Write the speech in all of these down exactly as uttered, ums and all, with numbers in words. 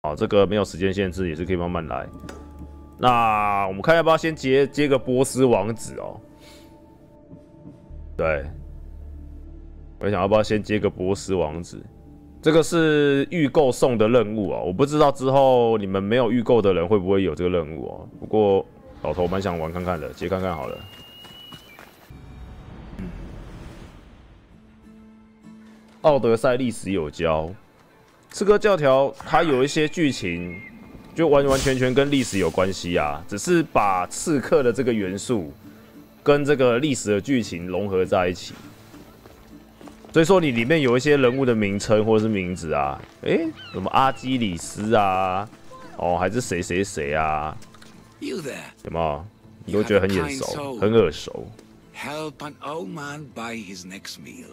好，这个没有时间限制，也是可以慢慢来。那我们看要不要先接接个波斯王子哦？对，我想要不要先接个波斯王子？这个是预购送的任务啊，我不知道之后你们没有预购的人会不会有这个任务哦。不过老头蛮想玩看看的，接看看好了。奥德赛历史有教，刺客教条它有一些剧情，就完完全全跟历史有关系啊，只是把刺客的这个元素跟这个历史的剧情融合在一起。所以说，你里面有一些人物的名称或者是名字啊，诶，什么阿基里斯啊，哦，还是谁谁谁啊，有没有？你都觉得很眼熟，很耳熟。 Help an old man buy his next meal.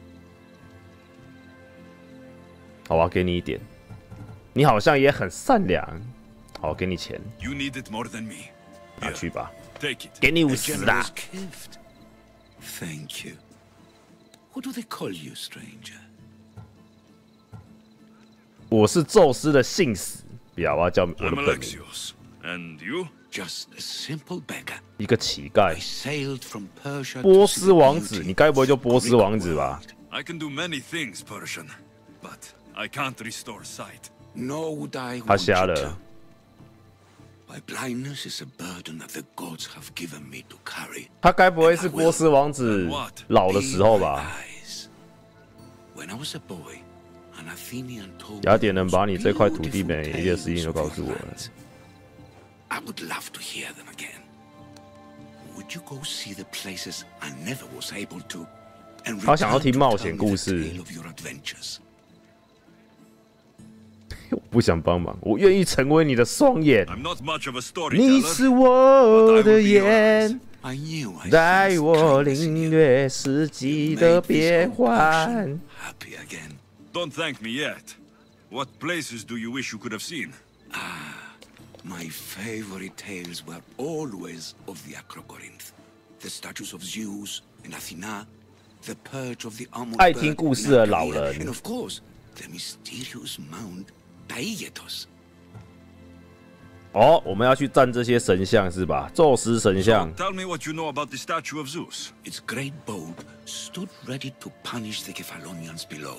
好啊，给你一点。你好像也很善良。好，给你钱。 You need it more than me. 拿去吧。 Take it. 给你五十啦。 Thank you. What do they call you, stranger? 我是宙斯的信使，不要，我要叫我的本名。 I'm Alexios. And you? Just a simple beggar. 一个乞丐。 I sailed from Persia. 波斯王子，你该不会就波斯王子吧 I can do many things, Persian, but I can't restore sight. Nor would I 他 want 瞎 you 了。 to. My blindness is a burden that the gods have given me to carry. 他该不会是波斯王子老的时候吧？ When I was a boy, an Athenian told me 雅典人把你这块土地每一件事情都告诉我了。 I would love to hear them again. Would you go see the places I never was able to? And 他想要听冒险故事。 return to tell of your adventures. 我不想帮忙，我愿意成为你的双眼。 I'm not much of a storyteller. 你是我的眼， I knew I 带我领略四季的变换。 happy again. Don't thank me yet. What places do you wish you could have seen? My favorite tales were always of the Acrocorinth, the statues of Zeus and Athena, the perch of the armored 爱听故事的 bird 老 in Arcadia, 人 and of course the mysterious mound Taygetos. 哦，我们要去战这些神像是吧？宙斯神 So 像。 tell me what you know about the statue of Zeus. Its great bulb stood ready to punish the Kephalonians below.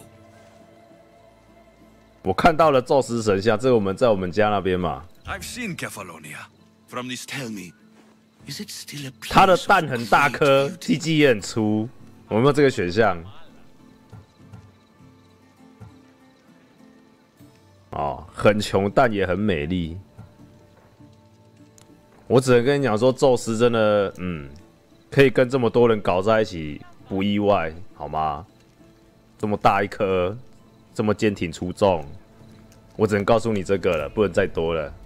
我看到了宙斯神像，这个我们在我们家那边嘛。 I've seen Kephallonia from this. Tell me, is it still a place 它的 of 蛋很大 great 颗， beauty? 鸡鸡也很粗。我们有没有这个选项？哦，很穷但也很美丽。我只能跟你讲说，宙斯真的，嗯，可以跟这么多人搞在一起，不意外，好吗？这么大一颗，这么坚挺出众，我只能告诉你这个了，不能再多了。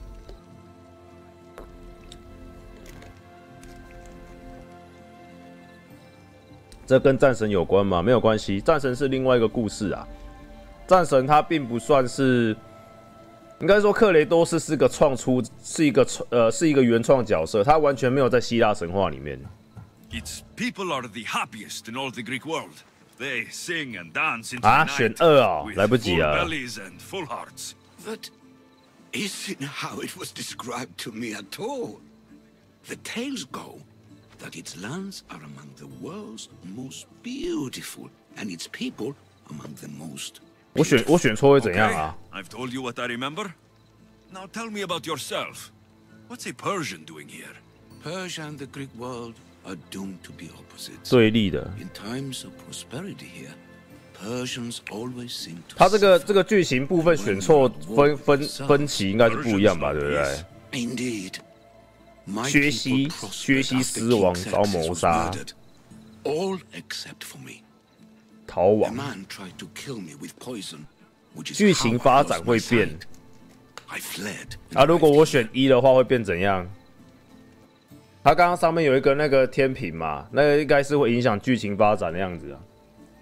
这跟战神有关吗？没有关系，战神是另外一个故事啊。战神他并不算是，应该说克雷多斯是个创出，是一个呃是一个原创角色，他完全没有在希腊神话里面。 Its people are the happiest in all the Greek world. They sing and dance into 啊， the 选 night 二哦， with 来不及 full 了。 bellies and full hearts. That isn't how it was described to me at all. The tales go that its lands are among the world's most beautiful, and its people among the most. 我选我选错会怎样 Okay, 啊？ I've told you what I remember. Now tell me about yourself. What's a Persian doing here? Persia and the Greek world are doomed to be opposites. 对立的。 In times of prosperity here, Persians always seem to. 他这个 suffer. 这个剧情部分选错分分分歧应该是不一样吧，对不对？ Indeed. My 薛西 people prospered 薛西 after 狮王 King 遭 Xerxes 谋 was 杀， murdered, all except for me. 逃 A 亡。 man tried to kill me with poison, which is 剧 how 情 I 发 lost 展 my 会变 sight. I fled. 啊！如果我选一的话，会变怎样？他刚刚上面有一个那个天平嘛，那个应该是会影响剧情发展的样子啊。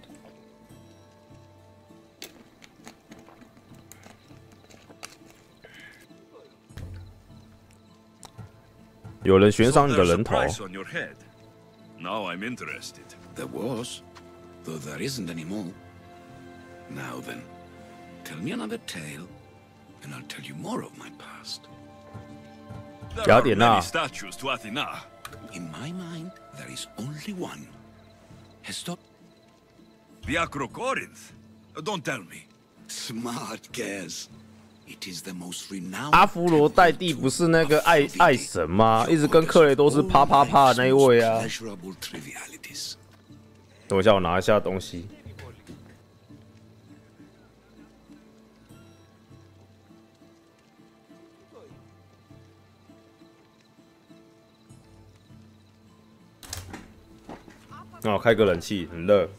有人悬 So 赏你的 there's a 人头， price on your head. Now I'm interested. There was, though there isn't any more. Now then, tell me another tale, and I'll tell you more of my past. There are many statues to Athena. In my mind, there is only one. Heston. The Acrocorinth? Don't tell me. Smart guess. It is the most renowned. 阿芙罗代蒂不是那个爱爱神吗？一直跟克雷多斯啪啪啪的那一位啊。等一下，我拿一下东西。哦，开个冷气，很热。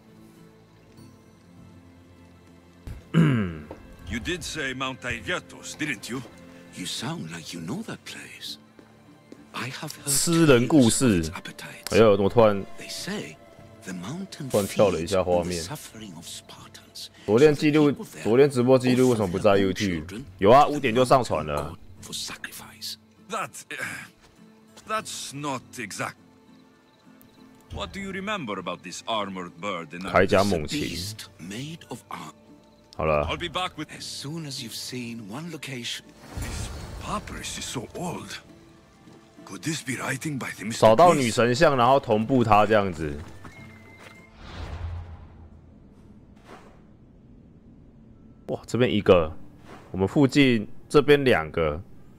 You did say Mount Taygetos, didn't you? You sound like you know that place. I have heard 私人故事。哎呦，我突然 They say the mountain 突然跳了一下画面。 suffering of Spartans. 昨天记录，昨天直播记录为什么不在 YouTube？ 有啊，五点就上传了。 For sacrifice. That... Uh, that's not exact. What do you remember about this armored bird in 铠甲猛禽。 Beast made of art. 好了。 I'll be back with... As soon as you've seen one location. This papyrus is so old. Could this be writing by the 找到女神像，然后同步它这样子。哇，这边一个，我们附近这边两个，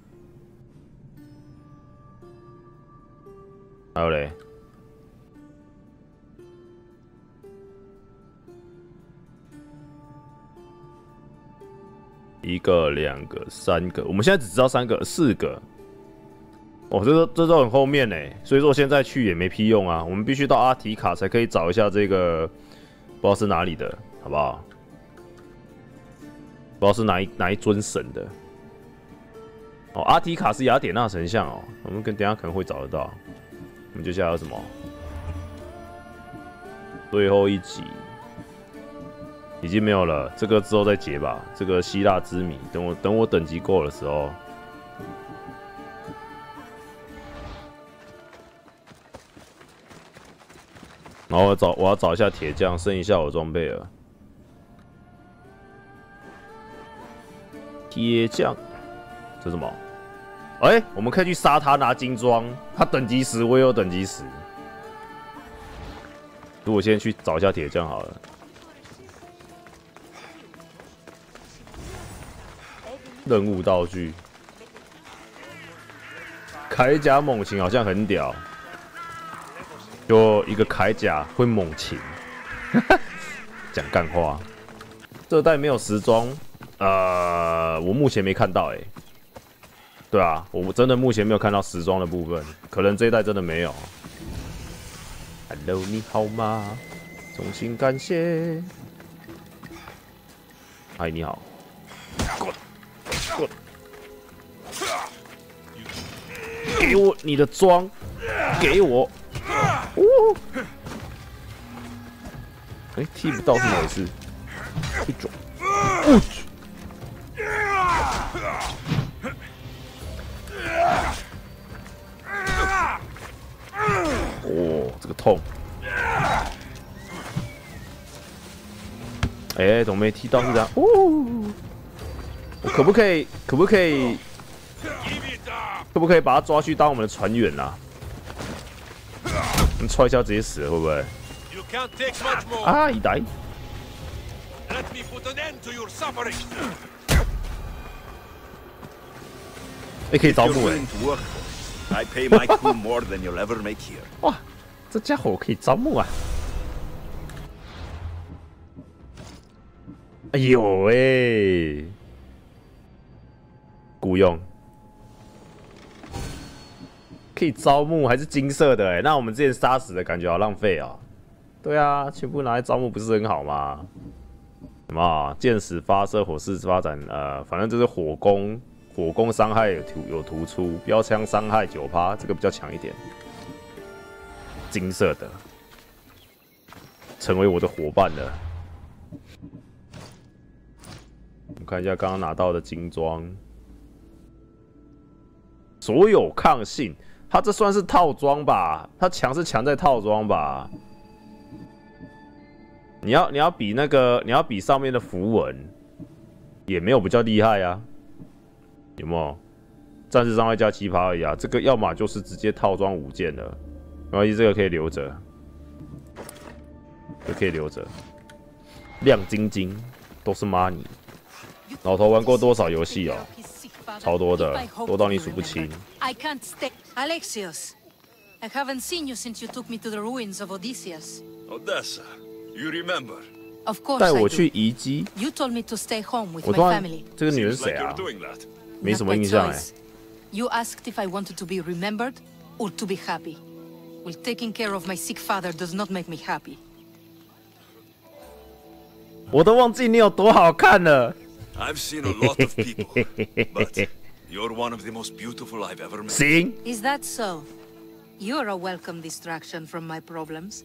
还有嘞，一个、两个、三个，我们现在只知道三个、四个。 哦，这都这都很后面呢，所以说现在去也没屁用啊。我们必须到阿提卡才可以找一下这个，不知道是哪里的，好不好？不知道是哪一哪一尊神的。哦，阿提卡是雅典娜神像哦，我们跟等一下可能会找得到。我们接下来有什么？最后一集已经没有了，这个之后再解吧。这个希腊之谜，等我等我等级够的时候。 然后我找我要找一下铁匠，升一下我装备了。铁匠，这是什么？哎、欸，我们可以去杀他拿金装，他等级十，我也有等级十。如果先去找一下铁匠好了。任务道具，铠甲猛禽好像很屌。 就一个铠甲会猛禽，讲干话。这代没有时装，呃，我目前没看到哎、欸。对啊，我真的目前没有看到时装的部分，可能这一代真的没有。Hello， 你好吗？衷心感谢。嗨，你好。滚！滚！给我你的装，给我。 哦，哎、欸，踢不到是哪回事？一种，哦，哦，这个痛。哎、欸，怎么没踢到是这样？哦，我可不可以？可不可以？可不可以把他抓去当我们的船员啊？ 我们踹一下直接死了，会不会？啊，一代。哎，可以招募哎！哇，这家伙可以招募啊！哎呦喂，雇佣。 可以招募还是金色的哎，那我们之前杀死的感觉好浪费啊。对啊，全部拿来招募不是很好吗？什么箭矢发射、火势发展，呃，反正就是火攻，火攻伤害有突有突出，标枪伤害九趴，这个比较强一点。金色的，成为我的伙伴了。我们看一下刚刚拿到的金装，所有抗性。 它这算是套装吧？它强是强在套装吧？你要你要比那个你要比上面的符文，也没有比较厉害啊。 有没有？战士伤害加七趴而已啊，这个要么就是直接套装五件了，没关系，这个可以留着，这个可以留着。亮晶晶，都是 money。老头玩过多少游戏哦？超多的，多到你数不清。 I can't stay, Alexios. I haven't seen you since you took me to the ruins of Odysseus. Odessa, you remember? Of course 带 I 我 do. 去遗迹。 You told me to stay home with 我 my 突然 family. 这个女人是 Seems 谁 like 啊 you're？doing that. 没什 Not 么 by 印象哎。 choice. You asked if I wanted to be remembered or to be happy. Well, taking care of my sick father does not make me happy. 我都忘记你有多好看了。 I've seen a lot of people, but you're one of the most beautiful I've ever met. 行， Is that so? You're a welcome distraction from my problems.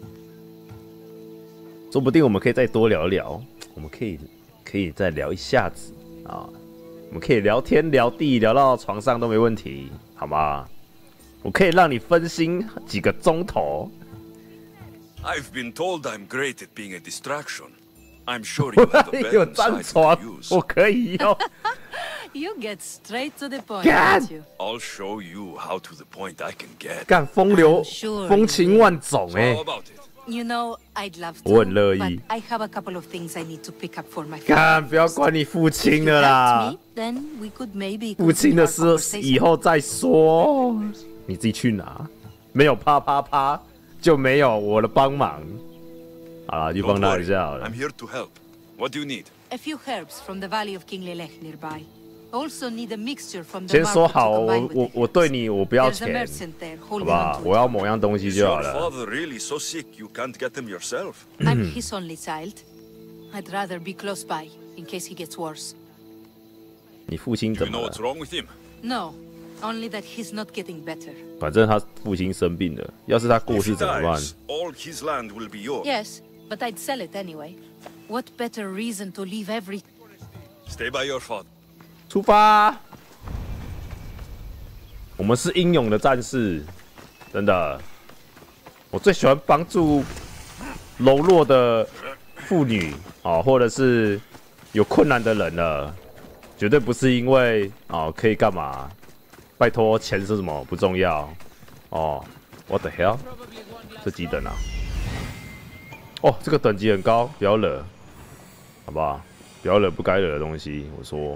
说不定我们可以再多聊聊，我们可以可以再聊一下子啊，我们可以聊天聊地聊到床上都没问题，好吗？我可以让你分心几个钟头。 I've been told I'm great at being a distraction. I'm sure you have a 有 bed 张 inside 床 to，use. 我可以用。 You get straight to the point, God! don't you? I'll show you how to the point I can get. 干风流 I'm sure 风情万种 So 哎、 how about it? You know, I'd love 我 to, 很乐 but 意。 I have a couple of things I need to pick up for my family. 干不要管你父 If 亲 you 了 helped 啦 me,，then we could maybe 父亲 continue 的 our 事 conversation. 以后再说，你自己去拿。没有啪啪啪，就没有我的帮忙。好啦，就 Don't 帮他 worry, 一下好了 I'm。here to help. What do you need? A few herbs from the valley of King Lelech nearby. Also need a mixture from the 先说 market 好， to 我 combine with 我 the 我对 herbs. 你我不要 There's a 钱， merchant there 好 holding 不好 on？to 我 it. 要某样东西 Is 就好 your 了。 father really so sick you can't get him yourself? I'm his only child. I'd rather be close by in case he gets worse. 你父亲 Do 怎 you 么 know 了 what's？wrong with him? No, only that he's not getting better. 反正他父亲生病了，要是他过 If 世 he 怎么办？ dies, all his land will be yours. Yes, but I'd sell it anyway. What better reason to leave every... Stay by your father. 出发！我们是英勇的战士，真的。我最喜欢帮助柔弱的妇女哦，或者是有困难的人了，绝对不是因为哦可以干嘛？拜托，钱是什么不重要哦。What the hell？ 这几等啊？哦，这个等级很高，不要惹，好不好？不要惹不该惹的东西。我说。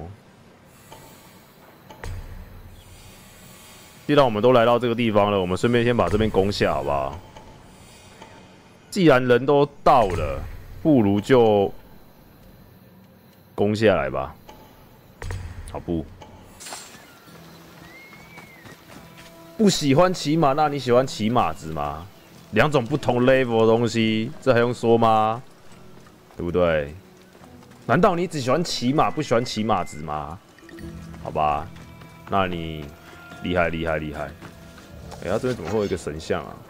既然我们都来到这个地方了，我们顺便先把这边攻下，好不好？既然人都到了，不如就攻下来吧。好不？不喜欢骑马，那你喜欢骑马子吗？两种不同 level 的东西，这还用说吗？对不对？难道你只喜欢骑马，不喜欢骑马子吗？好吧，那你。厉害厉害厉害！哎、欸，他这边怎么会有一个神像啊？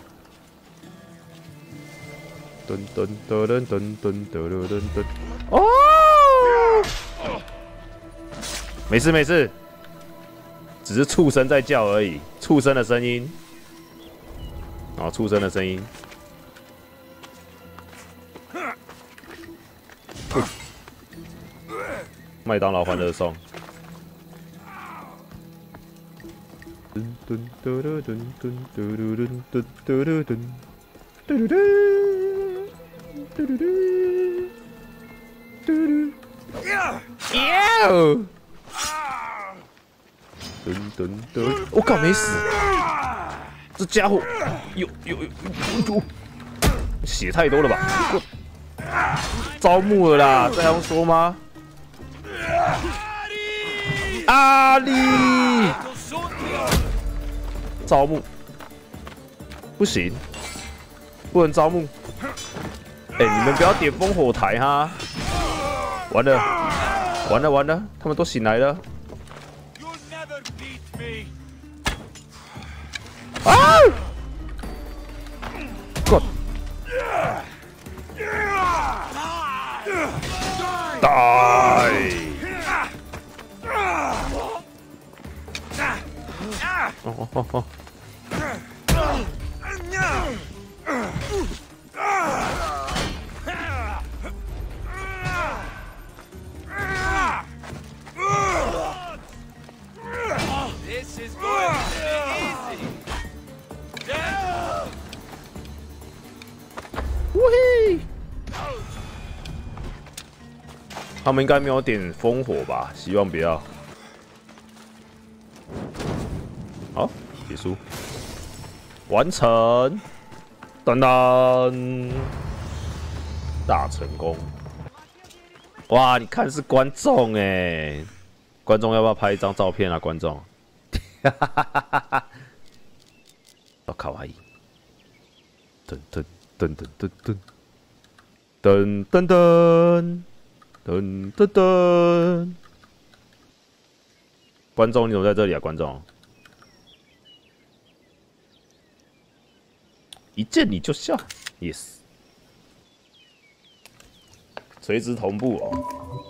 噔噔噔噔噔噔噔噔噔！哦，没事没事，只是畜生在叫而已，畜生的声音。哦，畜生的声音。麦当劳欢乐颂。噔噔噔噔噔噔噔噔噔噔噔噔噔噔噔噔，噔噔噔，我靠，没死！这家伙有有有有，血太多了吧？招募了啦，这还用说吗？阿里。招募不行，不能招募。哎、欸，你们不要点烽火台哈！完了，完了，完了，他们都醒来了。啊 ！God！ Die！ 哦哦哦！ 他们应该没有点烽火吧？希望不要。好，结束，完成，噔噔，大成功！哇，你看是观众哎，观众要不要拍一张照片啊？观众，哈哈哈哈哈！哦，卡哇伊，噔噔噔噔噔噔。 噔噔噔噔噔噔！观众，你怎么在这里啊？观众，一见你就笑 ，yes， 垂直同步哦。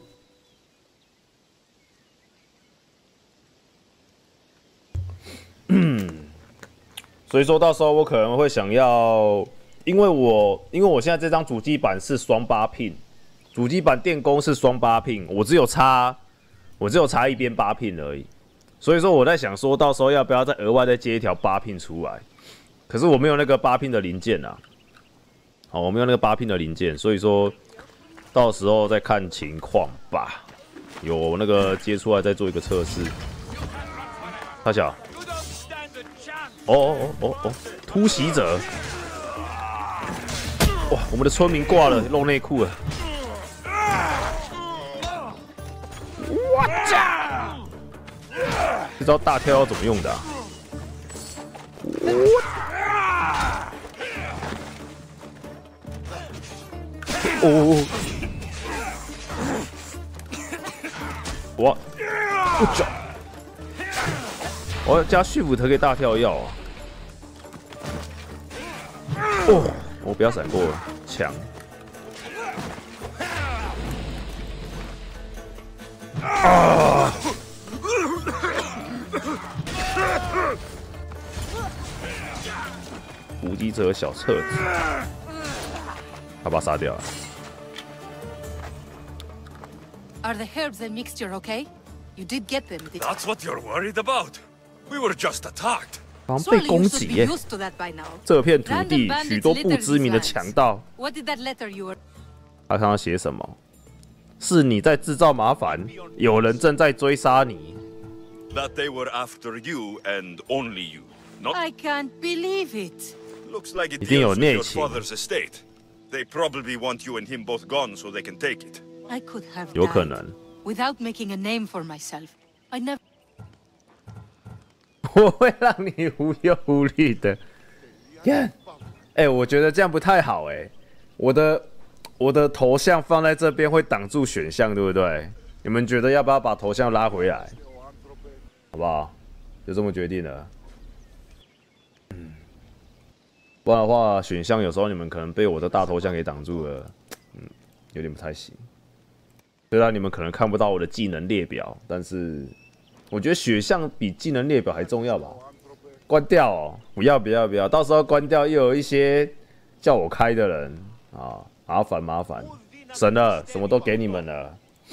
嗯，所以说到时候我可能会想要。 因为我因为我现在这张主机板是双八 pin， 主机板电工是双八 pin， 我只有插我只有插一边八 pin 而已，所以说我在想说到时候要不要再额外再接一条八 pin 出来，可是我没有那个八 pin 的零件啊，好，我没有那个八 pin 的零件，所以说到时候再看情况吧，有那个接出来再做一个测试。大小，哦哦哦哦哦，突袭者。 哇，我们的村民挂了，露内裤了。我操！这招大跳要怎么用的、啊？哦！我，不走！我要加蓄福特给大跳药啊！哦。 我不要闪过了，强！啊！无敌者小册子，他把他杀掉了。 Are the herbs and mixture okay? You did get them, did you? That's what you're worried about? We were just attacked. 好像被攻击耶！这片土地许多不知名的强盗。他看到写什么？是你在制造麻烦，有人正在追杀你。 That they were after you and only you. Not. I can't believe it. Looks like it deals with your father's estate. They probably want you and him both gone so they can take it. I could have 有可能 without making a name for myself. I never. 我会让你无忧无虑的。看，哎、欸，我觉得这样不太好哎、欸。我的我的头像放在这边会挡住选项，对不对？你们觉得要不要把头像拉回来？好不好？就这么决定了。嗯，不然的话，选项有时候你们可能被我的大头像给挡住了，嗯，有点不太行。虽然你们可能看不到我的技能列表，但是。 我觉得选项比技能列表还重要吧？关掉哦！不要不要不要！到时候关掉又有一些叫我开的人啊，麻烦麻烦！神了，什么都给你们了。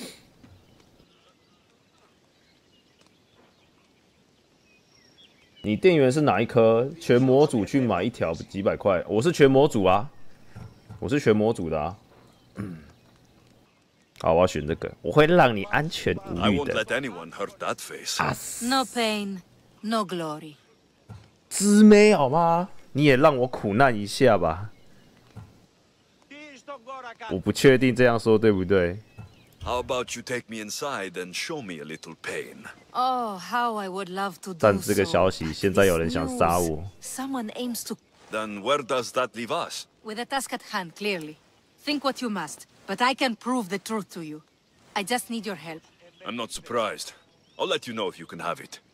你店员是哪一颗？全模组去买一条几百块？我是全模组啊，我是全模组的啊。嗯 好，我要选这个，我会让你安全无虑的。啊 No pain, no glory。 姊妹好吗？你也让我苦难一下吧。我不确定这样说对不对。 How about you take me inside and show me a little pain? Oh, how I would love to do so. 但这个消息，现在有人想杀我。 Someone aims to. Then where does that leave us? With a task at hand, clearly. Think what you must. But I can prove the truth to you. I just need your help. I'm not surprised. I'll let you know if you can have it.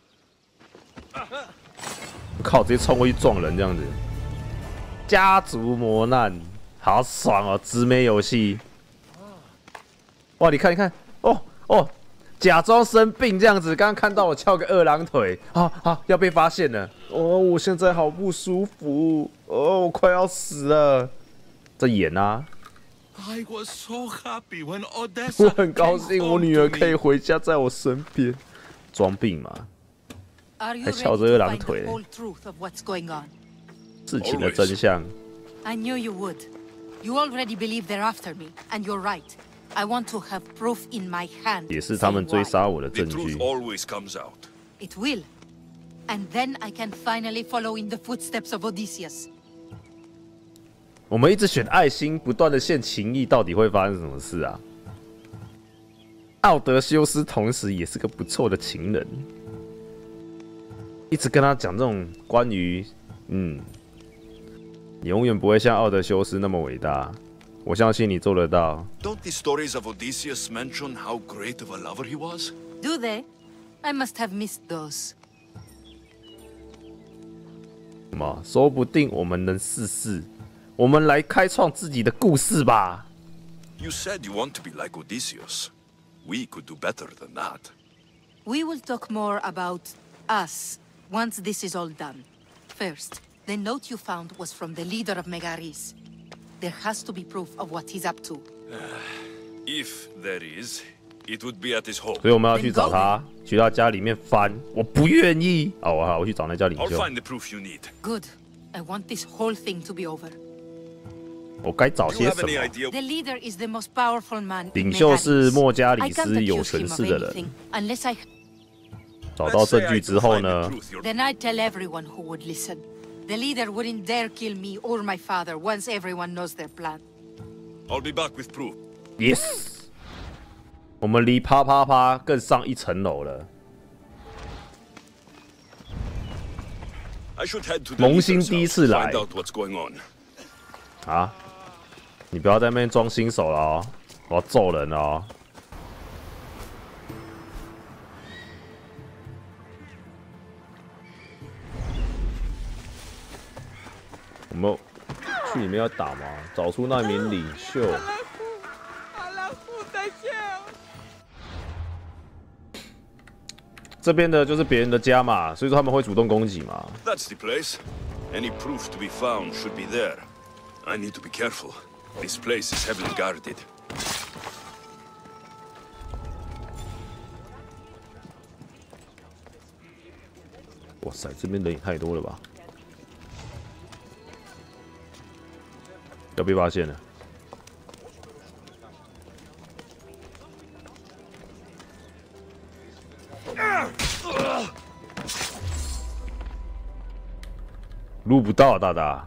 靠！直接冲过去撞人这样子。家族磨难，好爽哦！姊妹游戏。哇，你看，你看，哦哦，假装生病这样子。刚刚看到我翘个二郎腿，啊啊，要被发现了。哦，我现在好不舒服。哦，我快要死了。在演啊。 I was so happy when 我 Odessa 很高兴，我女儿可以回家，在我身边。装病嘛，还翘着二郎腿。事情的真相。 I knew you would. You already believe they're after me, and you're right. I want to have proof in my hand. 也是他们追杀我的 The 证 truth 据。 always comes out. It will. And then I can finally follow in the footsteps of Odysseus. 我们一直选爱心，不断的献情谊，到底会发生什么事啊？奥德修斯同时也是个不错的情人，一直跟他讲这种关于，嗯，你永远不会像奥德修斯那么伟大，我相信你做得到。 Don't the stories of Odysseus mention how great of a lover he was? Do they? I must have missed those. 什么？说不定我们能试试，我们来开创自己的故事吧。 You said you want to be like Odysseus. We could do better than that. We will talk more about us once this is all done. First, the note you found was from the leader of Megaris. There has to be proof of what he's up to. If there is, it would be at his home. 所以我们要去找他，去他家里面翻。我不愿意。哦，好，我去找那家领 I'll 袖。 find the proof you need. Good. I want this whole thing to be over. 我该找 Do 些 you have 什 any 么？ idea? The leader is the most powerful man in 领袖是 Megaris. 莫加 I 里 can't 斯有 accuse 权 him of 势的人。 anything unless I... 找到 Let's say 证 I 据 do 之後 find the 呢？ truth you're- Then I'd tell everyone who would listen. The leader wouldn't dare kill me or my father once everyone knows their plan. I'll be back with proof. Yes， 我们离啪啪啪更上一层楼了。 I should head to the 萌新 leader's 第一 house 次 to 来 find out what's going on. 啊！你不要在那边装新手了哦，我要揍人了哦。我们去里面要打吗？找出那名领袖。这边的就是别人的家嘛，所以说他们会主动攻击嘛。 That's the place. Any proof to be found should be there. I need to be careful. This place is heavily guarded. 哇塞，这边人也太多了吧？要被发现了。录不到、啊，大大。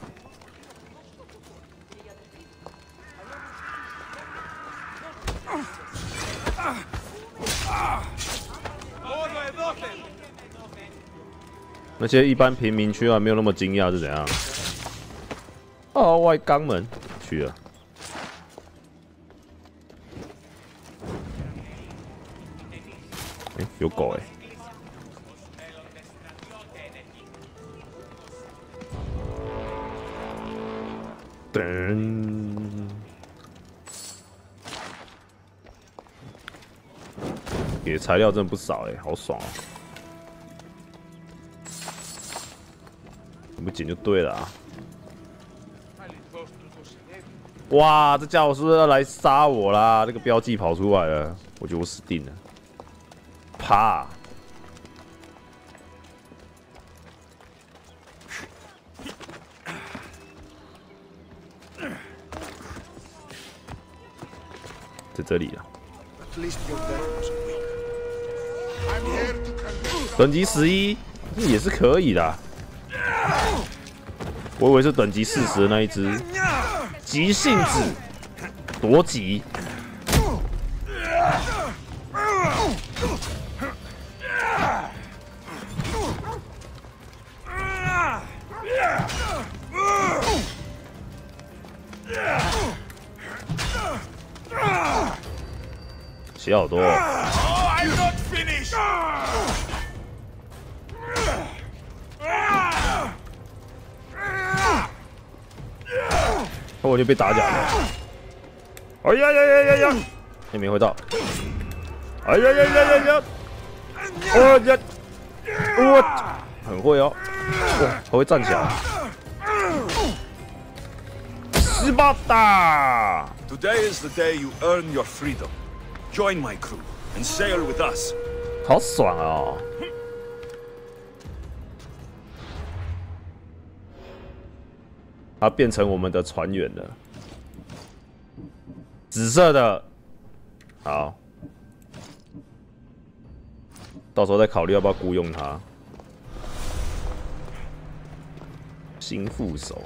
那些一般平民区啊，没有那么惊讶是怎样？哦，外肛门去了。哎、欸，有狗哎、欸。噔，给的材料真的不少哎、欸，好爽啊！不捡就对了啊！哇，这家伙是不是要来杀我啦？那个标记跑出来了，我觉得我死定了。啪！在这里啊。等级十一也是可以的。我以为是等级四十的那一只。急性子，夺级。血好多、哦。我就被打假了。哎呀呀呀呀呀！也没回到。哎呀呀呀呀呀！我呀，我很会哦，哇，还会站起来。斯巴达。 Today is the day you earn your freedom. Join my crew and sail with us. 好爽哦！他变成我们的船员了。紫色的好，到时候再考虑要不要雇佣他。新副手。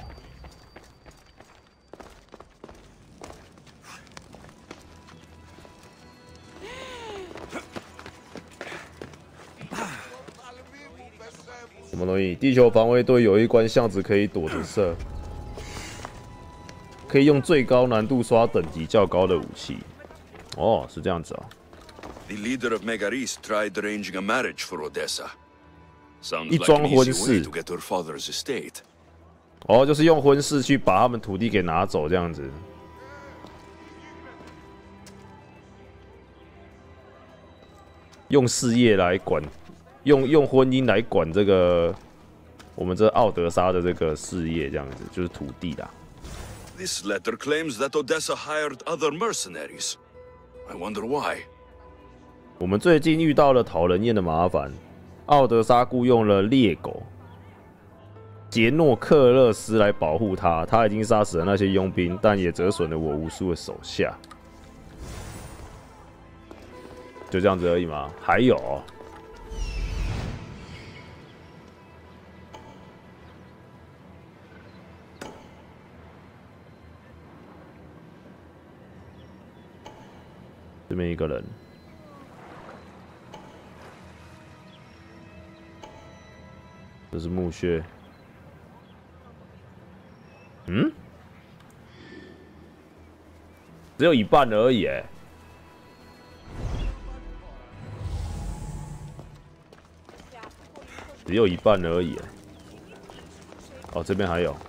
什么东西？地球防卫队有一关巷子可以躲着射，可以用最高难度刷等级较高的武器。哦，是这样子啊。 The leader of Megaris tried arranging a marriage for Odessa. Sounds 一 like 桩 an 婚 easy 事 way to get her father's estate. 哦，就是用婚事去把他们土地给拿走，这样子。用事业来管，用用婚姻来管这个我们这奥德莎的这个事业，这样子就是土地啦。 This letter claims that Odessa hired other mercenaries. I wonder why. 我们最近遇到了讨人厌的麻烦，奥德莎雇佣了猎狗杰诺克勒斯来保护他，他已经杀死了那些佣兵，但也折损了我无数的手下。就这样子而已吗？还有、哦，这边一个人，这是墓穴。嗯，只有一半而已，哎。只有一半而已。哦，这边还有。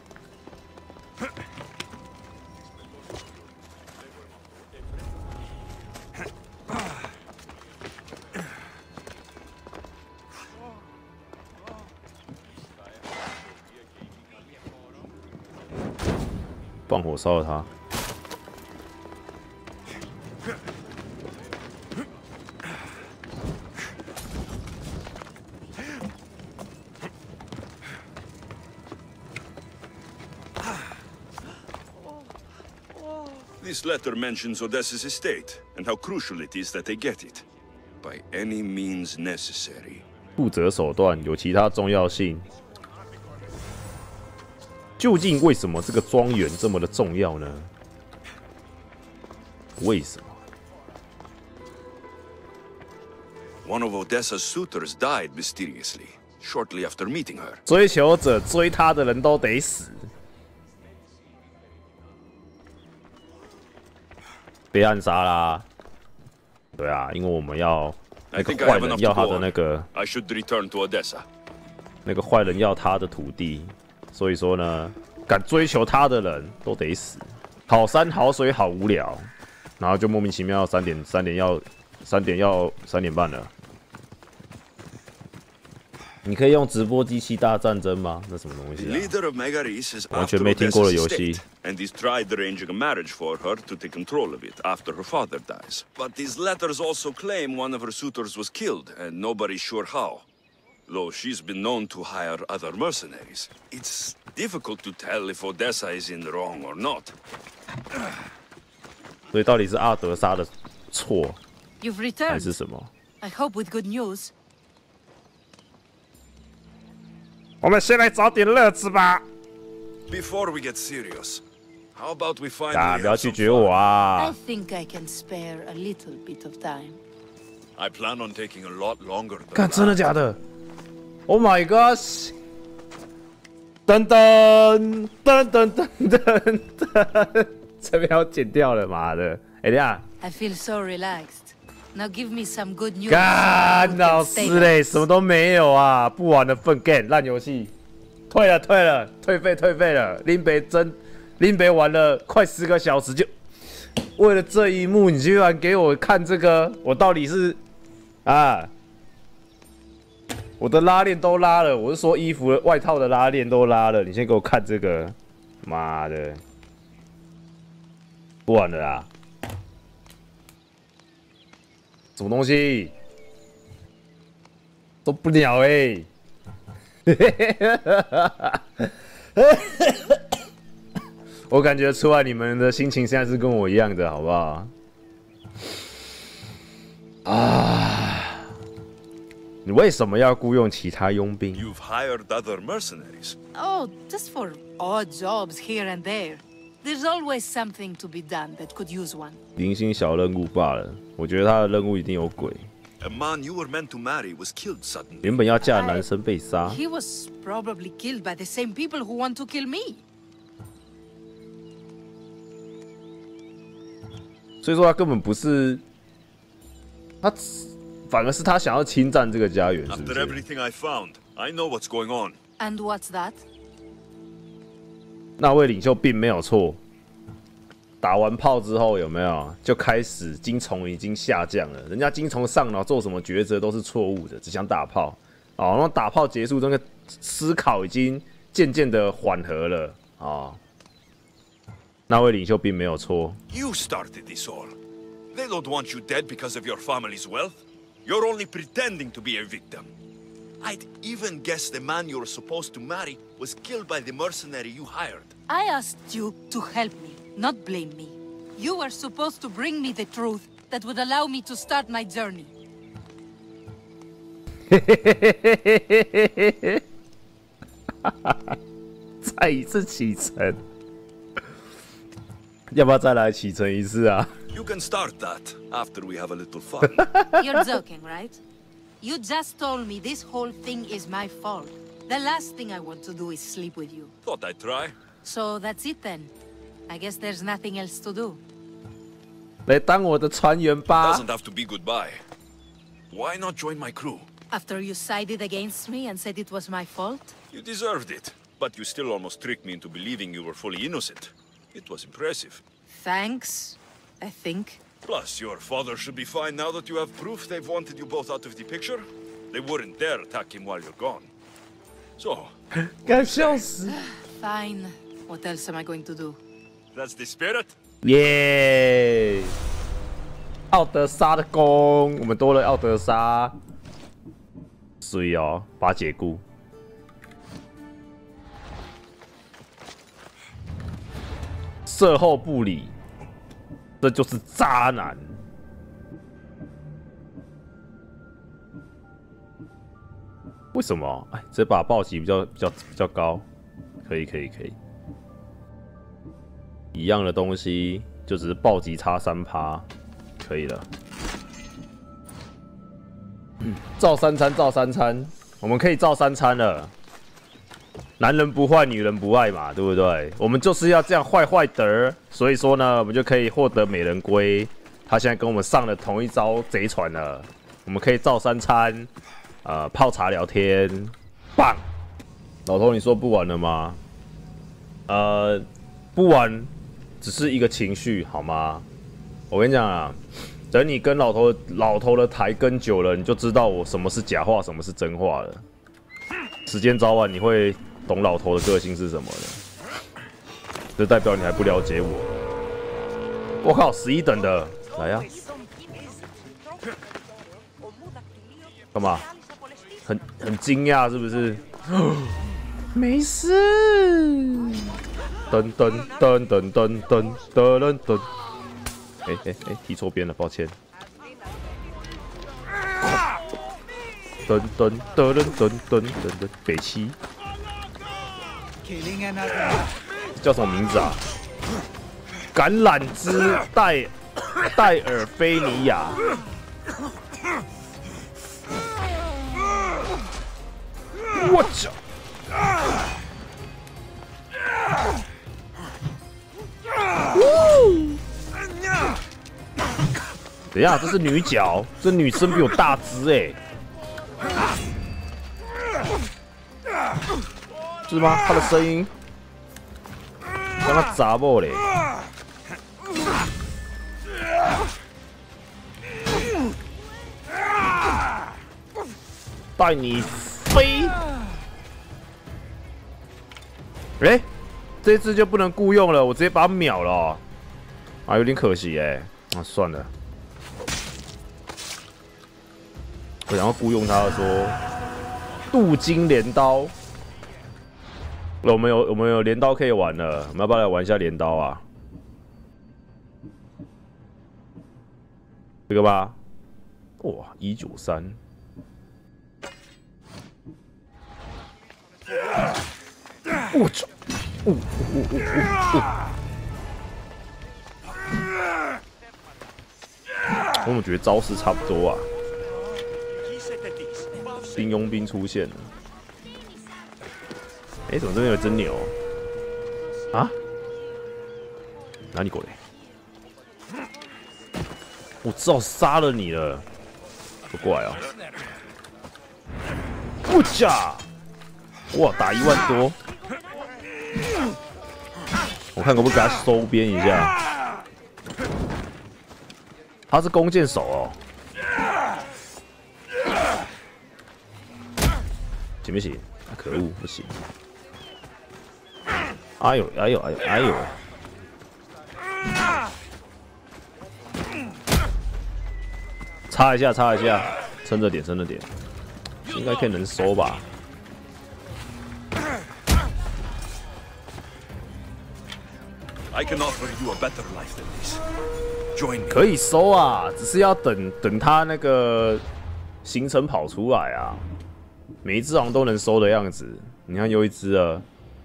放火烧了它。 This letter mentions Odessa's estate and how crucial it is that they get it. By any means necessary. 不择手段，有其他重要性。究竟为什么这个庄园这么的重要呢？为什么 One of Odessa's suitors died mysteriously shortly after meeting her. 追求者追他的人都得死。被暗杀啦！对啊，因为我们要那个坏人要他的那个， I should return to Odessa. 那个坏人要他的土地，所以说呢，敢追求他的人都得死。好山好水好无聊，然后就莫名其妙三点三点要三点要三点半了。你可以用直播机器大战争吗？那什么东西啊？完全没听过的游戏。 And he's tried arranging a marriage for her to take control of it after her father dies. But these letters also claim one of her suitors was killed, and nobody's sure how. Though she's been known to hire other mercenaries. It's difficult to tell if Odessa is in the wrong or not. 所以到底是阿德莎的错， You've 还 returned. 是什么？ I hope with good news. 我们先来找点乐子吧。 Before we get serious, how about we finally 啊，不要 have 拒 some 绝我 fun? 啊 I！ think I can spare a little bit of time. I plan on taking a lot longer than 看，真的 that. 假的 ？Oh my gosh！ 噔噔噔噔噔噔噔，这边要剪掉了，妈的！哎，等一下， I feel so relaxed. Now give me some good news. 干 so we 老 can stay 师嘞， nice. 什么都没有啊！不玩了，粪 game 烂游戏，退了退了，退费退费了。林北真，林北玩了快十个小时，就为了这一幕，你居然给我看这个，我到底是啊？我的拉链都拉了，我是说衣服的外套的拉链都拉了，你先给我看这个，妈的，不玩了啦！什么东西？受不了哎、欸！我感觉出来你们的心情现在是跟我一样的，好不好？ 啊！你为什么要雇佣其他佣兵？ You've hired other mercenaries. Oh, just for odd jobs here and there. There's always something to be done that could use one. 零星小任务罢了，我觉得他的任务一定有鬼。 A man you were meant to marry was killed suddenly. 原本要嫁的男生被杀， He was probably killed by the same people who want to kill me. 所以说他根本不是他，反而是他想要侵占这个家园，是不 After 是？ everything I found, I know what's going on. And what's that? 那位领袖并没有错。打完炮之后有没有就开始精虫已经下降了？人家精虫上脑做什么抉择都是错误的，只想打炮。哦，然后打炮结束，这个思考已经渐渐的缓和了啊、哦。那位领袖并没有错。 You started this all. They don't want you dead because of your family's wealth. You're only pretending to be a victim. I'd even guess the man you're supposed to marry was killed by the mercenary you hired. I asked you to help me, not blame me. You were supposed to bring me the truth that would allow me to start my journey. 再一次启程，要不要再来启程一次啊？ You can start that after we have a little fun. You're joking, right? You just told me this whole thing is my fault. The last thing I want to do is sleep with you. Thought I'd try. So that's it then. I guess there's nothing else to do. 来当我的船员吧。 Doesn't have to be goodbye. Why not join my crew? After you sided against me and said it was my fault? You deserved it, but you still almost tricked me into believing you were fully innocent. It was impressive. Thanks, I think. Plus, your father should be fine now that you have proof they've wanted you both out of the picture. They wouldn't dare attack him while you're gone. So, 该笑死！ Fine. What else am I going to do? that's the spirit? 耶！奥德莎的弓，我们多了奥德莎。水哦，把解雇。事后不理，这就是渣男。为什么？哎，这把暴击比较比较比较高，可以可以可以。一样的东西，就只是暴击差三趴，可以了。照三餐，照三餐，我们可以照三餐了。男人不坏，女人不爱嘛，对不对？我们就是要这样坏坏的，所以说呢，我们就可以获得美人归。他现在跟我们上了同一招贼船了，我们可以照三餐，呃，泡茶聊天，棒！老头，你说不玩了吗？呃，不玩，只是一个情绪，好吗？我跟你讲啊。等你跟老头老头的台跟久了，你就知道我什么是假话，什么是真话了。时间早晚你会懂老头的个性是什么的，这代表你还不了解我。我靠，十一等的，来呀、啊！干嘛？很很惊讶是不是？没事。噔噔噔噔噔噔噔噔。哎哎哎，踢错边了，抱歉。噔噔噔噔噔噔噔噔，北七。叫什么名字啊？橄榄枝戴戴尔菲尼亚。我操！等一下，这是女角，这女生比我大只哎、欸，是吗？她的声音像她杂某嘞。带你飞！哎、欸，这只就不能雇佣了，我直接把它秒了、喔，啊，有点可惜哎、欸，啊，算了。我想要雇佣他说，镀金镰刀。我们有我们有镰刀可以玩了，我们要不要来玩一下镰刀啊？ 这个吧，哇，一九三。我操！呜呜呜呜呜！我怎么觉得招式差不多啊？兵佣兵出现了。哎、欸，怎么这边有真牛？啊？哪里过来？我知道杀了你了，不怪哦。不假，哇，打一万多。我看可不可以给他收编一下。他是弓箭手哦。行不行？啊、可恶，不行。哎呦，哎呦，哎呦，哎呦！插一下，插一下，撑着点，撑着点，应该可以能收吧。 I can offer you a better life than this. Join me. 可以收啊，只是要等等他那个行程跑出来啊。每一只好像都能收的样子。你看有一只啊，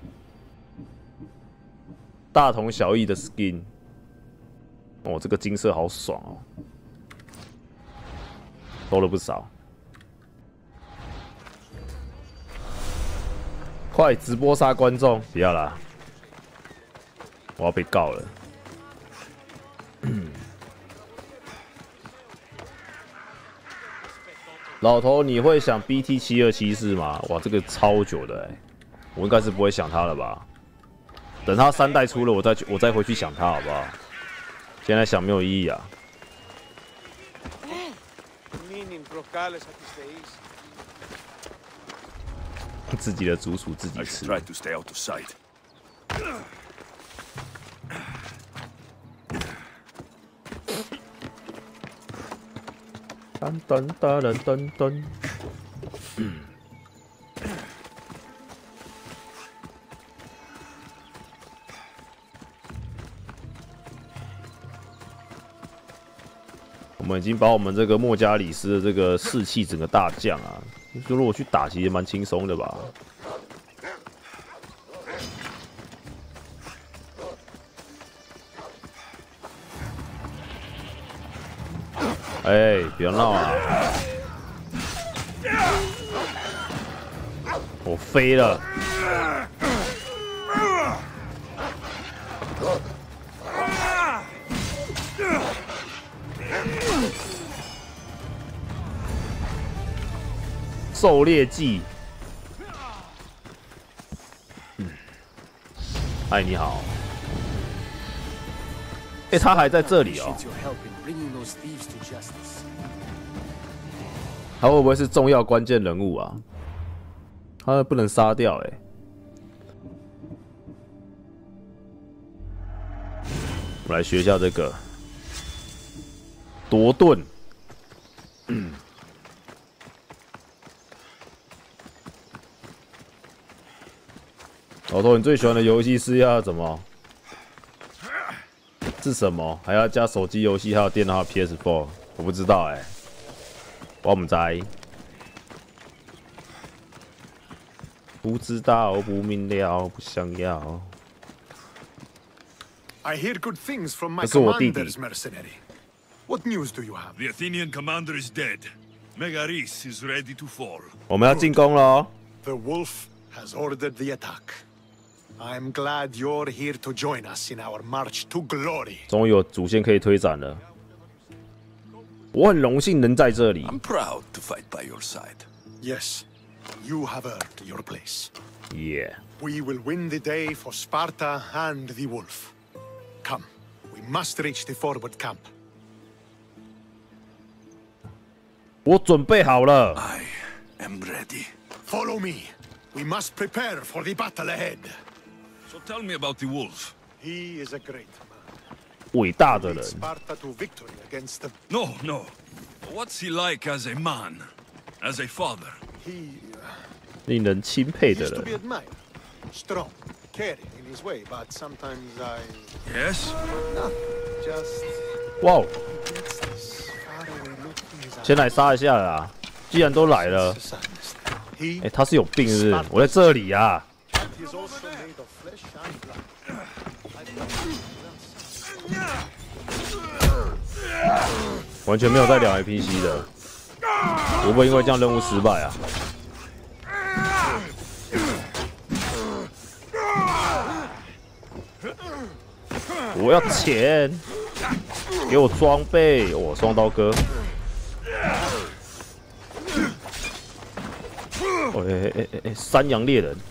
大同小异的 skin。哦，这个金色好爽哦，收了不少。快直播杀观众，不要啦！我要被告了。老头，你会想 B T 七二七四吗？哇，这个超久的哎、欸，我应该是不会想它了吧？等它三代出了，我再去，我再回去想它好不好？现在想没有意义啊。自己的竹鼠自己吃。 Try to stay out of sight. 噔噔噔噔噔。我们已经把我们这个莫加里斯的这个士气整个大降啊！就如果去打，其实蛮轻松的吧？哎、欸，不要闹啊！我飞了。狩猎季，嗯，嗨，你好。哎、欸，他还在这里哦。他会不会是重要关键人物啊？他不能杀掉哎、欸。我们来学一下这个夺盾。嗯。老头，你最喜欢的游戏是要怎么？是什么？还要加手机游戏，还有电脑 P S 四？ 我不知道哎、欸，我唔知，不知道，不明了，不想要。 I hear good things from my 这是我弟弟。 commanders, mercenary. What news do you have? The Athenian commander is dead. Megaris is ready to fall. 我们要进攻了哦。 The wolf has ordered the attack. I'm glad you're here to join us in our march to glory. 终于有主线可以推展了，我很荣幸能在这里。 I'm proud to fight by your side. Yes, you have earned your place. Yeah. We will win the day for Sparta and the wolf. Come, we must reach the forward camp. 我准备好了。 I am ready. Follow me. We must prepare for the battle ahead. So tell me about the wolf. He is a great man. 伟大的 Lead 人， Sparta to victory against the... No, no. What's he like as a man? As a father? He 令人钦佩的 used to be 人。 admired. Strong, caring in his way, but sometimes I... Yes? Nothing. Just... 哇哦， He gets this 先来杀一下啦！既然都来了，哎、欸，他是有病是不是？我在这里呀、啊！完全没有在聊 A P C 的，会不会因为这样任务失败啊？我要钱，给我装备，我双刀哥。哦哎哎哎哎，山羊猎人，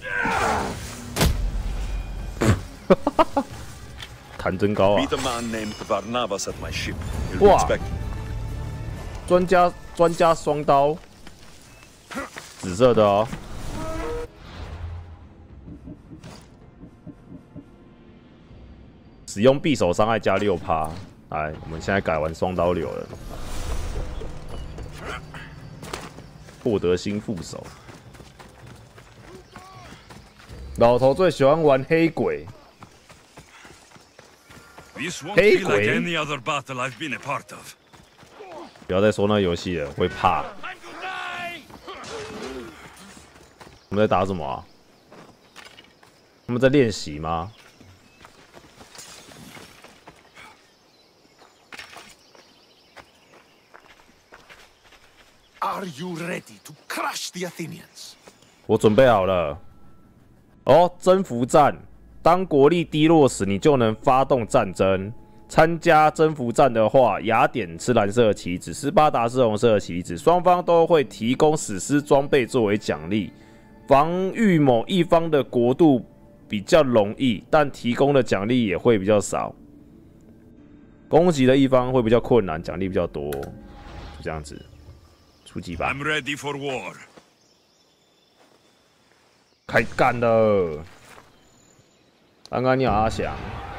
弹真高啊！哇，专家专家双刀，紫色的哦。使用匕首伤害加六趴，来，我们现在改完双刀流了，获得新副手。老头最喜欢玩黑鬼，黑鬼。不要再说那游戏了，会怕。我们在打什么啊？我们在练习吗？ Are you ready to crush the Athenians? 我准备好了。哦，征服战，当国力低落时，你就能发动战争。参加征服战的话，雅典是蓝色的旗子，斯巴达是红色的旗子，双方都会提供史诗装备作为奖励。防御某一方的国度比较容易，但提供的奖励也会比较少。攻击的一方会比较困难，奖励比较多，就这样子。 出击吧！ I'm ready for war. 开干了！刚刚你好阿翔，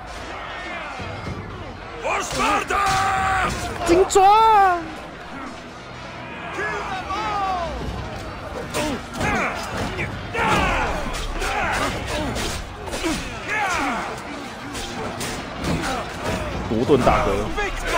精装！独盾大哥。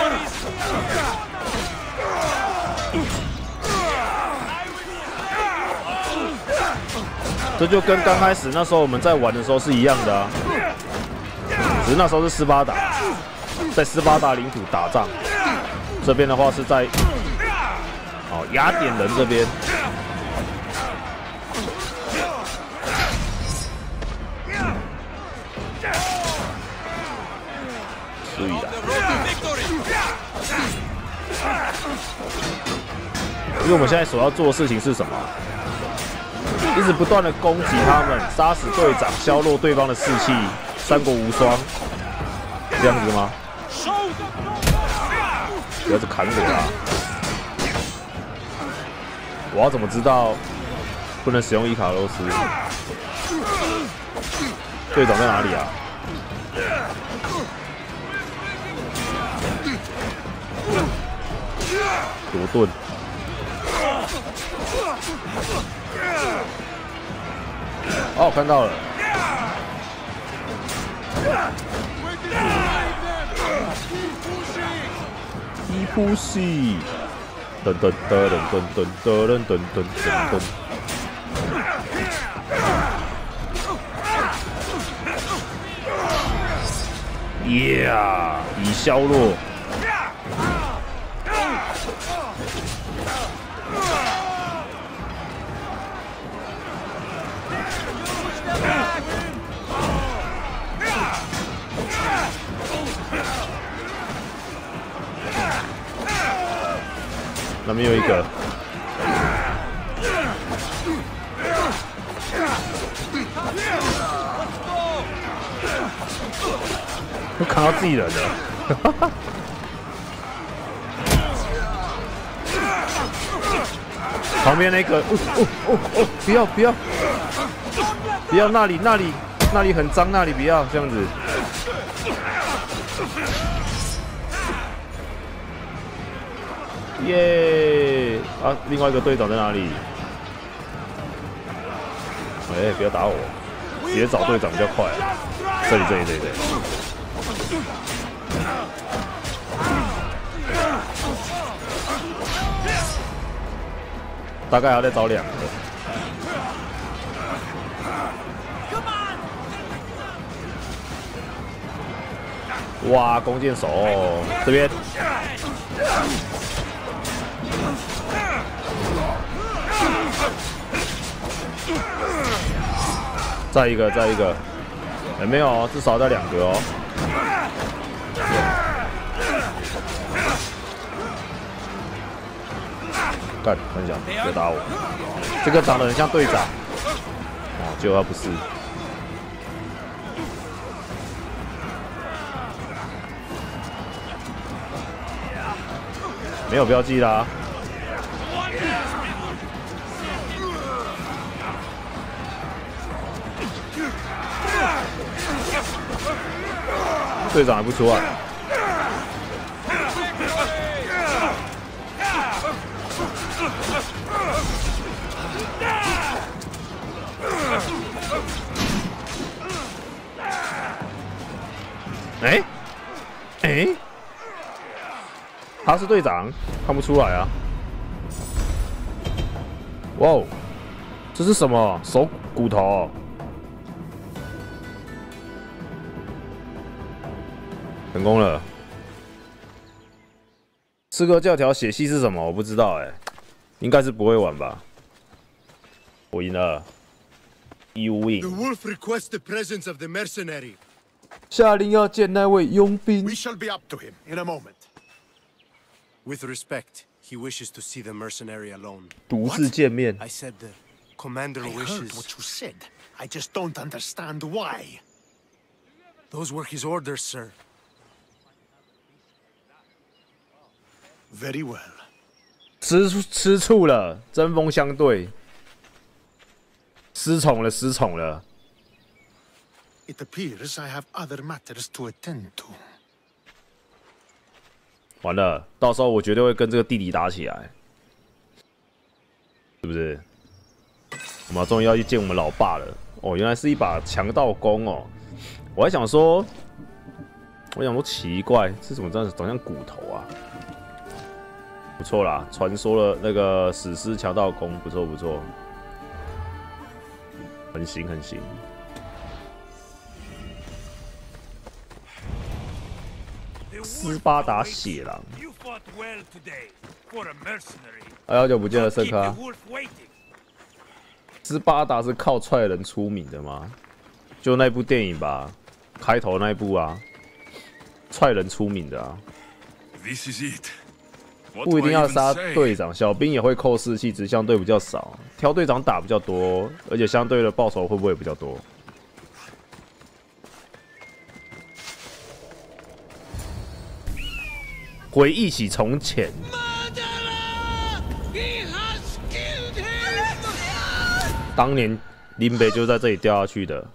这就跟刚开始那时候我们在玩的时候是一样的啊，只是那时候是斯巴达，在斯巴达领土打仗，这边的话是在哦雅典人这边。注意啦，因为我们现在所要做的事情是什么？ 一直不断的攻击他们，杀死队长，削弱对方的士气，三国无双，这样子吗？不要再砍我啦！我要怎么知道不能使用伊卡洛斯？队长在哪里啊？夺盾。 哦，我看到了。伊普西，噔噔噔噔噔噔噔噔噔噔。Yeah， 已削弱。 那边有一个，我砍到自己人了，旁边那个，哦哦哦哦，不要不要，不要那里那里那里很脏，那里不要这样子。 耶！啊，另外一个队长在哪里？哎、欸，不要打我，直接找队长比较快。这里，这里，这里，这里。 大概还要再找两个。哇，弓箭手这边。再一个，再一个，哎、欸，没有哦，至少再两个哦。干，很想别打我。这个长得很像队长，哦，结果他不是。没有标记啦。队长还不出来。哎、欸，哎、欸，他是队长，看不出来啊。哇哦，这是什么？手骨头、哦？成功了。刺客教条血系是什么？我不知道哎、欸，应该是不会玩吧。我赢了，一无赢。 The wolf requests the presence of the mercenary. 下令要见那位佣兵。 We shall be up to him in a moment. With respect, he wishes to see the mercenary alone. 独自见面。 I said the commander I wishes. heard what you said. I just don't understand why. Those were his orders, sir. Very well. 吃吃醋了，针锋相对，失宠了，失宠了。 It appears I have other matters to attend to. 完了，到时候我绝对会跟这个弟弟打起来，是不是？我们终于要去见我们老爸了。哦，原来是一把强盗弓哦。我还想说，我想说奇怪，这怎么这样长像骨头啊？不错啦，传说了那个史诗强盗弓，不错不错，很行很行。 斯巴达血狼，哎，好久不见了，瑟克啊！斯巴达是靠踹人出名的吗？就那部电影吧，开头那一部啊，踹人出名的啊。不一定要杀队长，小兵也会扣士气，只是相对比较少。挑队长打比较多，而且相对的报酬会不会比较多？ 回忆起从前，当年林北就在这里掉下去的。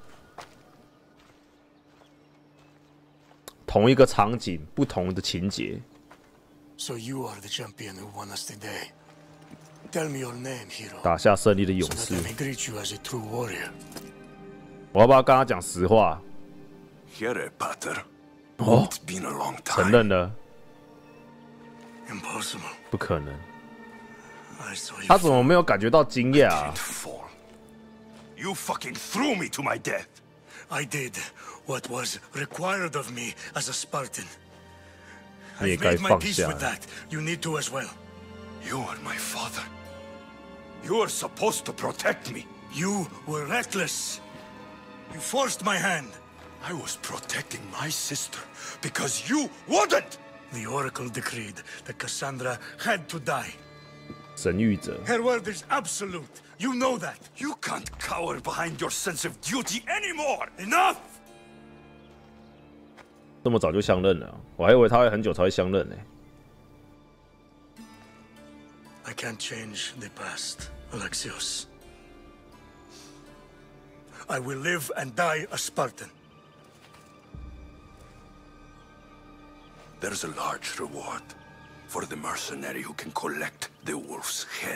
同一个场景，不同的情节。 So you are the champion who won us today. Tell me your name, hero. 打下胜利的勇士。 So that I may greet you as a true warrior. 我要不要跟他讲实话？ Here, Pater. 哦， It's been a long 承 time. 认了， Impossible. 不可能。 I saw you. 他怎么没有感觉到惊讶啊？ Fall. You fucking threw me to my death. I did what was required of me as a Spartan. 你也 I've 该 made my 放 peace 下 with that. You need to as well. You are my father. You are supposed to protect me. You were reckless. You forced my hand. I was protecting my sister because you wouldn't. The Oracle decreed that Cassandra had to die. 神谕者， Her word is absolute. You know that. You can't cower behind your sense of duty anymore. Enough! 这么早就相认了，我还以为他会很久才会相认呢。 I can't change the past, Alexios. I will live and die a Spartan. There's a large reward for the mercenary who can collect the wolf's head.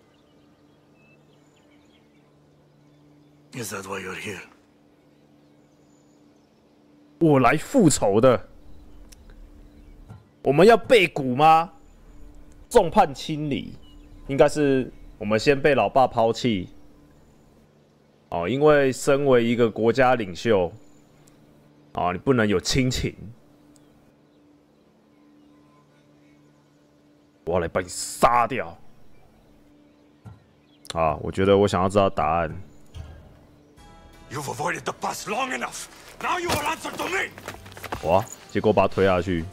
Is that why you're here? 我来复仇的。我们要背骨吗？ 众叛亲离，应该是我们先被老爸抛弃。哦，因为身为一个国家领袖，哦，你不能有亲情。我要来把你杀掉。啊，我觉得我想要知道答案。 You've avoided the bus long enough. Now you will answer to me. 哇！结果把他推下去。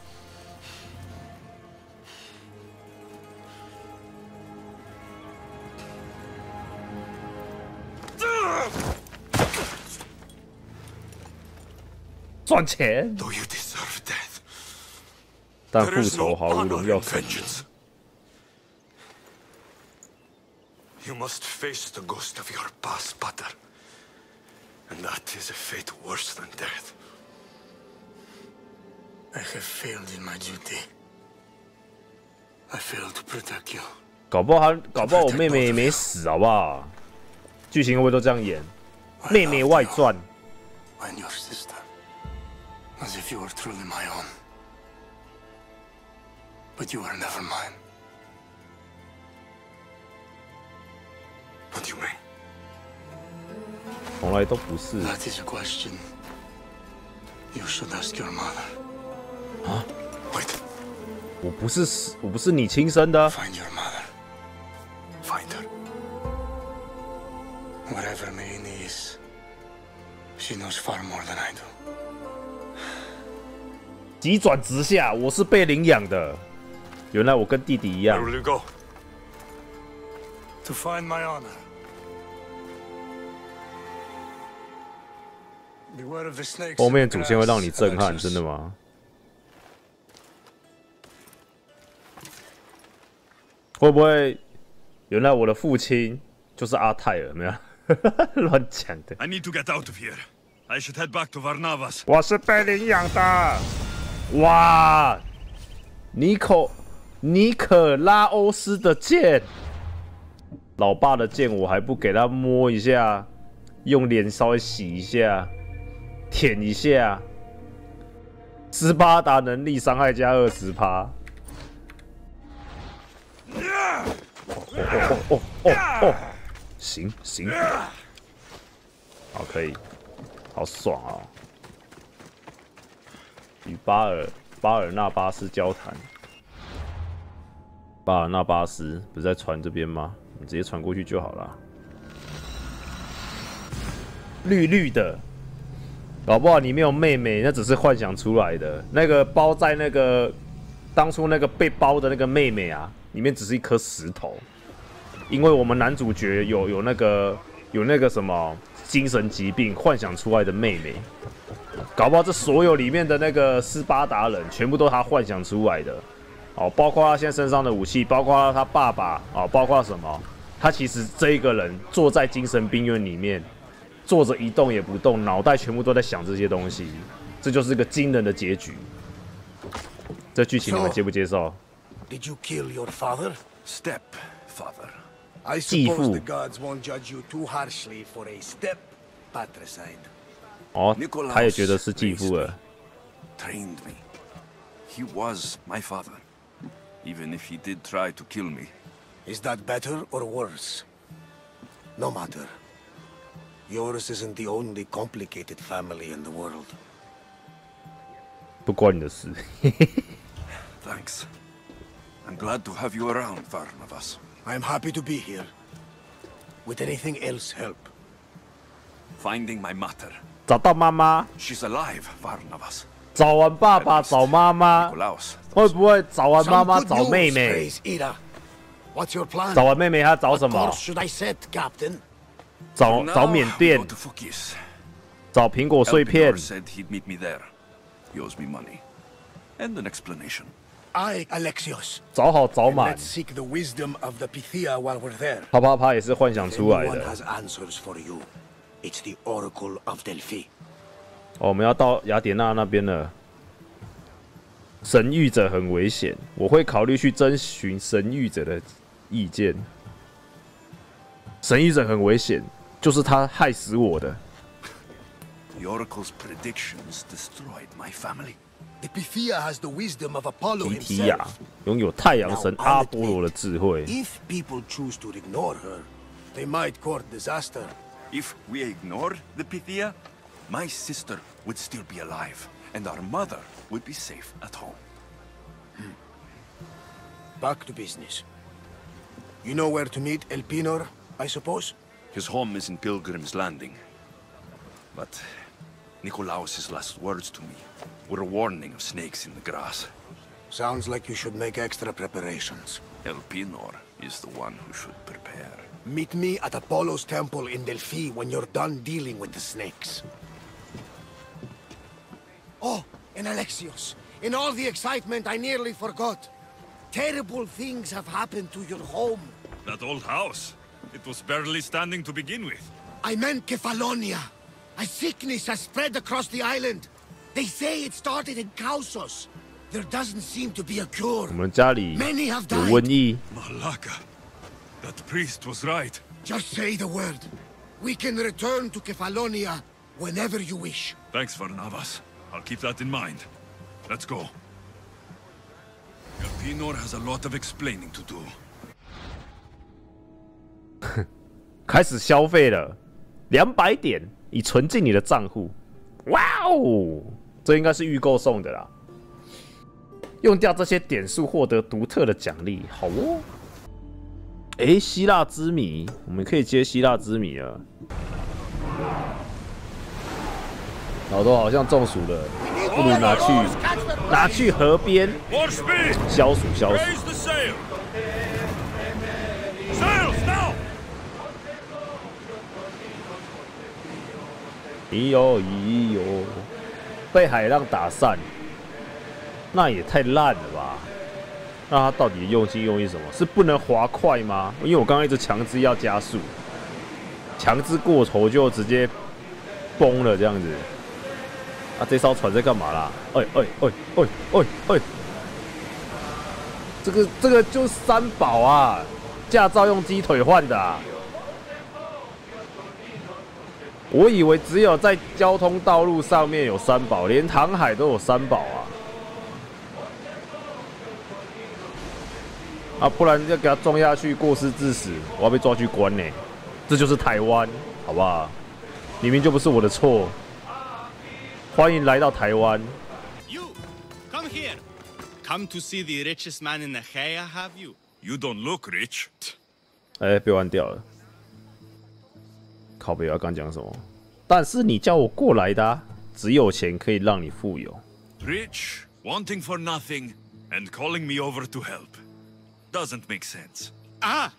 赚钱。 Though you deserve death, 但 there 复 is 仇 no 毫无 honor 荣 in 耀可言。 vengeance. You must face the ghost of your past, Butter. And that is a fate worse than death. I have failed in my duty. I failed to protect you. 搞不好他，搞不好我妹妹也没死，好不好？剧情会不会都这样演？妹妹外传。 And your sister, as if you were truly my own. But you are never mine. What do you mean? 从来都不是。 That is a question you should ask your mother. 啊 Wait. 我不是，我不是你亲生的。 Find your mother. Find her. Wherever Merini is, she knows far more than I do. 急转直下，我是被领养的。原来我跟弟弟一 Where 样。 will you go? To find my honor. Beware of the snakes. 后 in 面 the 主线会让你 grass, 震撼， Alexis. 真的吗？会不会？原来我的父亲就是阿泰尔，没有？乱讲的。 I need to get out of here. I should head back to Varnavas. 我是被领养的。哇，尼可尼可拉欧斯的剑，老爸的剑我还不给他摸一下，用脸稍微洗一下，舔一下。斯巴达能力伤害加二十趴。哦哦哦哦哦，行行，好可以，好爽啊！与巴尔巴尔纳巴斯交谈。巴尔纳巴斯不是在船这边吗？你直接传过去就好了。绿绿的，搞不好你没有妹妹，那只是幻想出来的。那个包在那个当初那个被包的那个妹妹啊，里面只是一颗石头。因为我们男主角有有那个有那个什么精神疾病，幻想出来的妹妹。搞不好这所有里面的那个斯巴达人，全部都是他幻想出来的。哦，包括他现在身上的武器，包括他爸爸，哦，包括什么？他其实这一个人坐在精神病院里面，坐着一动也不动，脑袋全部都在想这些东西，这就是个惊人的结局。这剧情你们接不接受？ Did you kill your father? Stepfather. I 继 suppose 父 the gods won't judge you too harshly for a step patricide. 哦，他也觉得是继父了。 Trained me. He was my father. Even if he did try to kill me. Is that better or worse? No matter. Yours isn't the only complicated family in the world. 不关你的事。 Thanks. I'm glad to have you around, Varnavas. I'm happy to be here. Would anything else help? Finding my mater. 找到妈妈， She's alive, Varnavas. 找完爸爸找妈妈， Nikolaos. 会不会找完妈 Some 妈 good 找妹 news, 妹？ Praise Ira. What's your plan? 找完妹妹，他找 What 什么 course？ should I set, Captain? 找 Now 找缅 we 甸 go，to Fukis. 找苹果碎片 Elpidor。said he'd meet me there. He owes me money. And an explanation. I, Alexios. 找好找 And 满 let's。seek the wisdom of the Pythia while we're there. 啪啪啪也是幻想 If 出来 anyone 的。 has answers for you, it's the Oracle of Delphi. 哦，我们要到雅典娜那边了。神谕者很危险，我会考虑去征询神谕者的意见。神谕者很危险，就是他害死我的。 The Oracle's predictions destroyed my family. The Pythia has the wisdom of Apollo 皮提亚 himself. 拥有太阳神 Now, 阿 I'll 波罗的 admit, 智慧。 If people choose to ignore her, they might court disaster. If we ignore the Pythia, my sister would still be alive, and our mother would be safe at home. Back to business. You know where to meet Elpinor, I suppose? His home is in Pilgrim's Landing. But Nicolaus's last words to me were a warning of snakes in the grass. Sounds like you should make extra preparations. Elpinor is the one who should prepare. Meet me at Apollo's temple in Delphi when you're done dealing with the snakes. Oh, and Alexios, in all the excitement I nearly forgot. Terrible things have happened to your home. That old house. It was barely standing to begin with. I meant Kefalonia. A sickness has spread across the island. They say it started in Kausos. There doesn't seem to be a cure. 我们家里 Many have 有 died. 瘟疫， Malaka. That priest was right. Just say the word. We can return to Kefalonia whenever you wish. Thanks for Navas. I'll keep that in mind. Let's go. Elpinor has a lot of explaining to do. 开始消费了，两百点已存进你的账户。哇哦，这应该是预购送的啦。用掉这些点数获得独特的奖励，好哦。哎，希腊之谜，我们可以接希腊之谜了。老豆好像中暑了，不如拿去拿去河边 More speed! 消暑消暑。 Raise the sail! Sails now! 咦呦咦呦，被海浪打散，那也太烂了吧！那它到底用心用意什么？是不能滑快吗？因为我刚刚一直强制要加速，强制过头就直接崩了这样子。啊，这艘船在干嘛啦？哎哎哎哎哎哎！这个这个就是三宝啊，驾照用鸡腿换的啊！我以为只有在交通道路上面有三宝，连航海都有三宝啊！啊，不然要给他撞下去，过失致死，我要被抓去关呢。这就是台湾，好不好？明明就不是我的错。欢迎来到台湾。 You, come here. Come to see the richest man in Achaia, have you? You don't look rich. 哎、欸，被关掉了。靠北，要刚讲什么？但是你叫我过来的、啊，只有钱可以让你富有。 Rich, wanting for nothing, and calling me over to help. Doesn't make sense. Ah!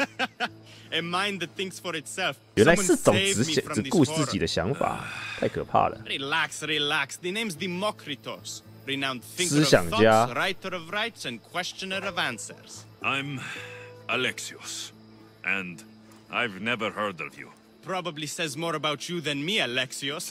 A mind that thinks for itself. 原来 Someone 是种 save 只 me 想 from 只 this 顾自己 horror. 的想法，太可怕了。 Relax, relax. The name's Demokritos, renowned thinker 思 of 想家 thoughts, writer of rights, and questioner of answers. I'm Alexios, and I've never heard of you. Probably says more about you than me, Alexios.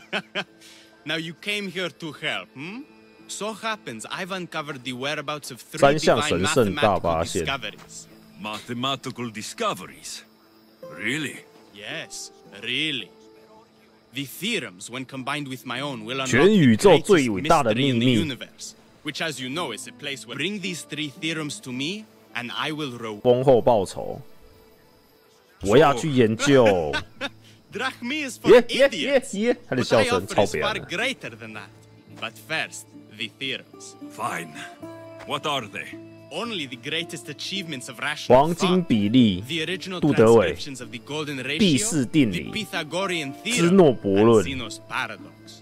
Now you came here to help, hmm? So happens I've uncovered the whereabouts of three 三项 divine 神圣大 mathematical 发现。 discoveries. Mathematical discoveries. Really? Yes, really. The theorems, when combined with my own, will unlock 全宇 the 宙 greatest 最伟大的 mystery 秘 in the 密。 universe, which, as you know, is a place where bring these three theorems to me, and I will reward. 丰厚报酬，我要去研究。 Drachmi is for 耶耶耶 idiots. 耶！他的 What 笑 I 声 offer 超 is 北 far 岸的。 greater than that. But first, the theorems. Fine. What are they? Only the greatest achievements of rational 黄金 thought. 比例、 The original 杜德伟、 transcriptions of the golden 毕 ratio, 氏定 the 理、 Pythagorean 芝 theorem, 诺悖 and 论。 Zeno's paradox.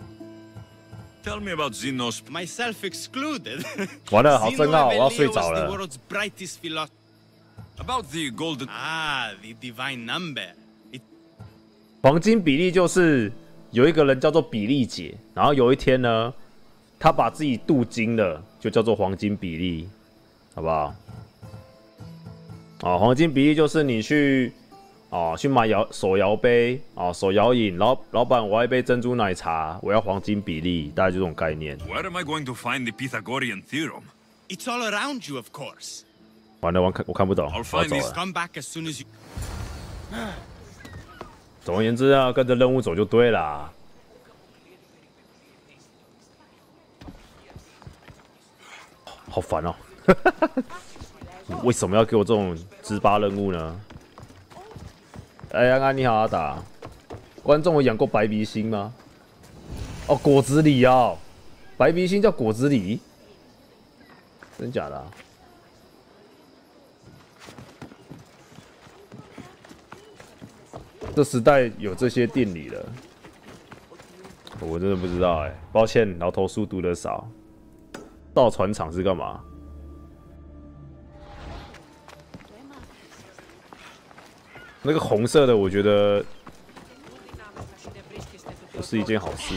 Tell me about Zenos. Myself excluded. 完了，好 Zeno 深奥，我要 Evelios 睡着 was the 了。 world's brightest philosopher. About the golden... Ah, the divine number. It 黄金比例就是有一个人叫做比利姐，然后有一天呢，他把自己镀金了，就叫做黄金比例，好不好？哦，黄金比例就是你去哦去买摇手摇杯哦手摇饮，老老板我要一杯珍珠奶茶，我要黄金比例，大概就这种概念。 Where am I going to find the Pythagorean theorem? It's all around you, of course. 完了，我看我看不懂，我 I'll 要 find 走 this. 了。 Come back as soon as you. 总而言之啊，跟着任务走就对啦。 好烦哦！为什么要给我这种直八任务呢？哎，安安你好，阿达。观众有养过白鼻星吗？哦，果子狸哦，白鼻星叫果子狸，真假的、啊？这时代有这些定理了，我真的不知道哎、欸，抱歉，老头书读的少。到船厂是干嘛？那个红色的，我觉得不是一件好事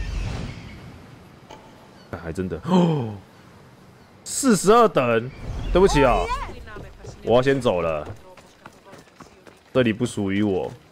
哎、欸。还真的哦，四十二等，对不起啊，我要先走了，这里不属于我。